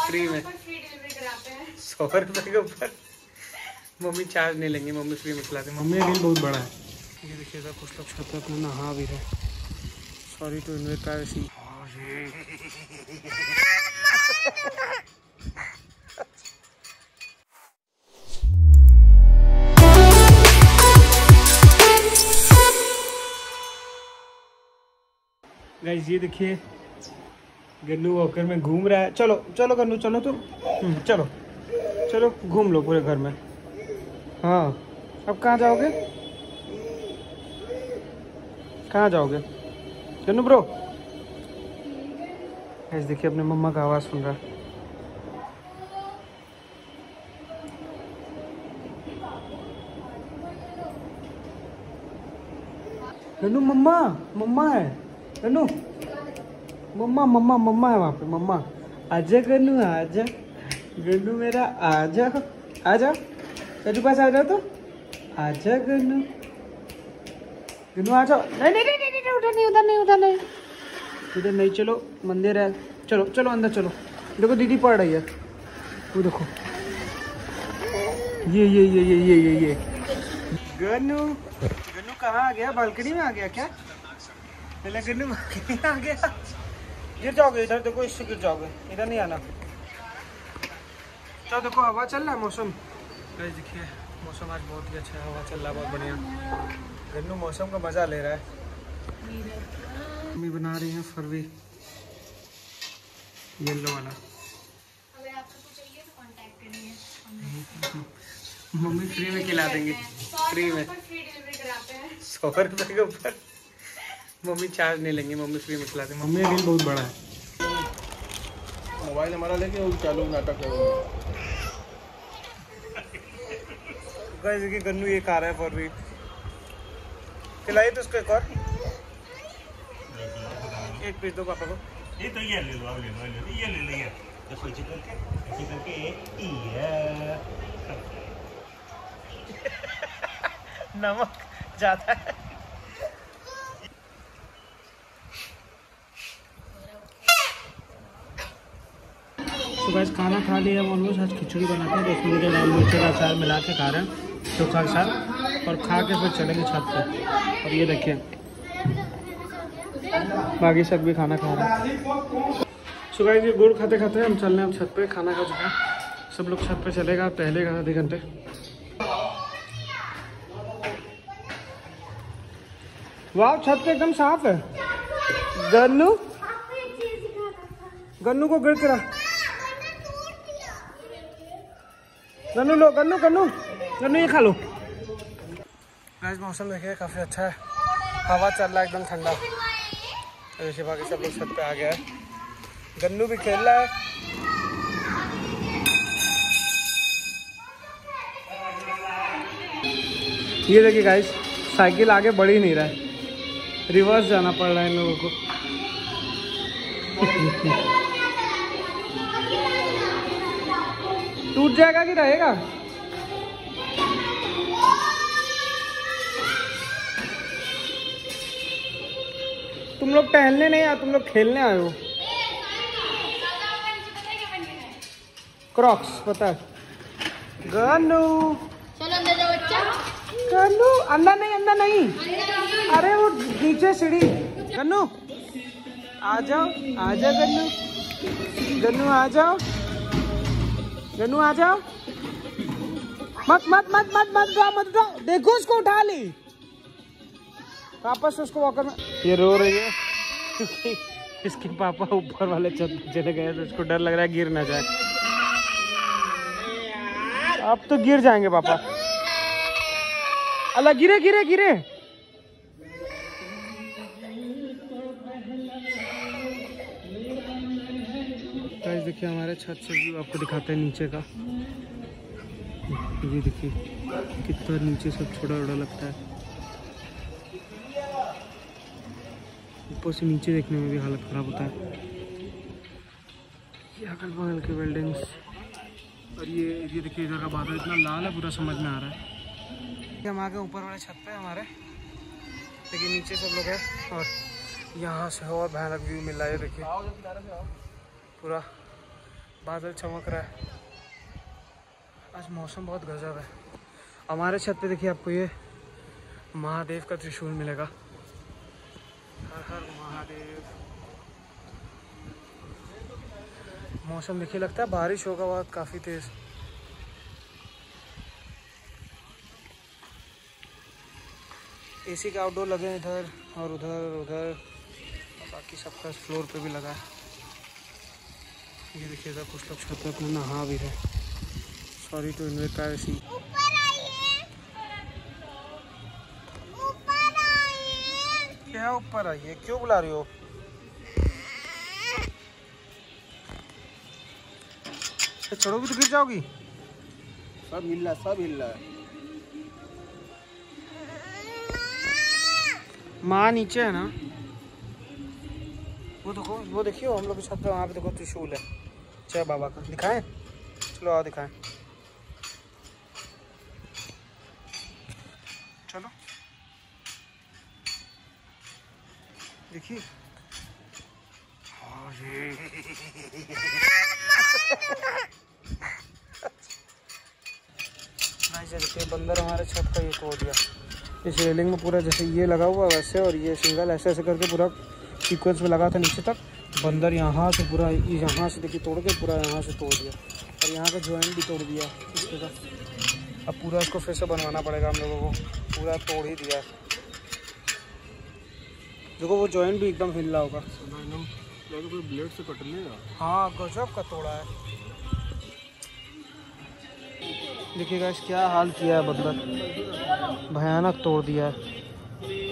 Free में 100 रुपए के ऊपर। मम्मी चार्ज नहीं लेंगे, मम्मी फ्री में खिलाते। मम्मी का दिल बहुत बड़ा है। ये देखिए सर, कुछ लोग छत पे अपना नहा भी रहे। Sorry to invade privacy. Guys ये देखिए गन्नू वॉकर में घूम रहा है। चलो चलो गन्नू चलो तुम, चलो चलो घूम लो पूरे घर में। हाँ अब कहाँ जाओगे, कहाँ जाओगे गन्नू ब्रो? गाइस देखिए अपने मम्मा का आवाज़ सुन रहा है। गन्नू मम्मा, मम्मा है गन्नू, मम्मा मम्मा मम्मा है वहाँ पे। मम्मा आजा गन्नू, आजा गन्नू मेरा, आजा आजा तेरे पास आ जाओ तो, आजा गन्नू, गन्नू आ जाओ। नहीं नहीं नहीं नहीं उधर नहीं, उधर नहीं, उधर नहीं, इधर नहीं। चलो मंदिर है, चलो चलो अंदर चलो। देखो दीदी पढ़ रही है, वो देखो ये गन्नू, गन्नू कहाँ आ गया? बालकनी में आ गया क्या? पहले गन्नू बालकनी में आ गया। गिर जाओगे इधर, देखो इससे गिर जाओगे, इधर नहीं आना। तो देखो हवा चल रहा है, मौसम गाइस देखिए मौसम आज बहुत ही अच्छा है, हवा चल रहा है बहुत बढ़िया। गन्नू मौसम का मजा ले रहा है। मम्मी बना रही है फरवी येलो वाला। अगर आपको कुछ चाहिए तो कांटेक्ट करिए, मम्मी फ्री में खिला देंगे, फ्री में फ्री डिलीवरी कराते हैं। 100 रुपए के ऊपर। मम्मी चार्ज नहीं लेंगे, मम्मी फ्री में खिलाते। मम्मी का दिल बहुत बड़ा है। मोबाइल हमारा लेके वो चालू नाटक है। गाइस देखिए गन्नू ये खा रहा है फरवी, खिलाइए तो उसको एक और, एक पीस दो पापा को। ये तो ये ले लो, ले लो, ये ले लो, ये तो चिकन के ये नमक ज्यादा है। तो गाइस खाना खा लिया हम ऑलमोस्ट। आज खिचड़ी बनाते हैं तो उसमें मुझे लाल मिर्च का अचार मिला के खा रहे हैं चोखा के साथ, और खा के फिर चलेंगे छत पे। और ये देखिए बाकी सब भी खाना खा रहे हैं। सो गाइस ये गुड़ खाते खाते हम चल रहे हैं अब छत पे। खाना खा चुका है, सब लोग छत पे चलेगा, टहलेगा आधे घंटे। वाह छत पे एकदम साफ है। गन्नू, गन्नू को गिर करा, गन्नू लो, गन्नू गन्नू गन्नू ये खा लो। गाइस मौसम देखिए काफ़ी अच्छा है, हवा चल रहा है एकदम ठंडा। जैसे बाकी सब लोग छत पे आ गया है, गन्नू भी खेल रहा है। ये देखिए गाइस साइकिल आगे बढ़ ही नहीं रहा है, रिवर्स जाना पड़ रहा है इन लोगों को। टूट जाएगा कि रहेगा? तुम लोग टहलने नहीं आए, तुम लोग खेलने आए हो। क्रॉक्स पता है। गन्नू चलो अंदर जाओ बच्चा। गन्नू अंदर नहीं, अंदर नहीं, अरे वो नीचे सीढ़ी। गन्नू आ जाओ, आ जाओ गन्नू, गन्नू आ जाओ, गन्नू आ जाओ। मत मत मत मत मत जाओ, मत जाओ। देखो उसको उठा ली वापस उसको वॉकर में। ये रो रही है क्योंकि इसके पापा ऊपर वाले छत पे चले गए तो उसको डर लग रहा है गिर ना जाए। अब तो गिर जाएंगे पापा। अल्लाह गिरे गिरे गिरे। गाइस देखिए हमारे छत से व्यू आपको दिखाते हैं नीचे का। ये देखिए कितना नीचे सब छोटा छोटा लगता है, ऊपर से नीचे देखने में भी हालत ख़राब होता है। ये अगल बगल के बिल्डिंग्स, और ये देखिए इधर का बादल इतना लाल है पूरा समझ में आ रहा है। हम आ गए ऊपर वाले छत पे हमारे, लेकिन नीचे सब लोग हैं और यहाँ से और भयानक व्यू मिल रहा है। देखिए पूरा बादल चमक रहा है। आज मौसम बहुत गजब है। हमारे छत पे देखिए आपको ये महादेव का त्रिशूल मिलेगा। हर हर महादेव। मौसम देखिए लगता है बारिश होगा बहुत काफ़ी तेज़। एसी के आउटडोर लगे हैं इधर और उधर उधर, बाकी सबका फ्लोर पे भी लगा है। ये देखिएगा कुछ लोग छत पे अपने नहा भी रहे। Sorry to invade privacy. क्या ऊपर आइए, क्यों बुला रही हो? चढ़ोगी तो गिर जाओगी। सब हिल रहा, सब हिल रहा है। माँ नीचे है ना, वो देखो, वो देखियो हम लोग के छत पे वहाँ पे देखो त्रिशूल है जय बाबा का। दिखाएं? चलो आओ दिखाएं। चलो देखिए। देखिए बंदर हमारे छत का ये तोड़ दिया। इस रेलिंग में पूरा जैसे ये लगा हुआ वैसे, और ये सिंगल ऐसे ऐसे करके पूरा सीक्वेंस में लगा था नीचे तक। बंदर यहाँ से पूरा, यहाँ से देखिए तोड़ के पूरा यहाँ से तोड़ दिया, और यहाँ का जॉइंट भी तोड़ दिया इसके का। अब पूरा इसको फिर से बनवाना पड़ेगा हम लोगों को। पूरा तोड़ ही दिया। देखो वो जॉइंट भी एकदम हिल रहा होगा। कोई ब्लेड से कट लेगा। हाँ गजब का तोड़ा है। देखिएगा क्या हाल किया है बंदर, भयानक तोड़ दिया है।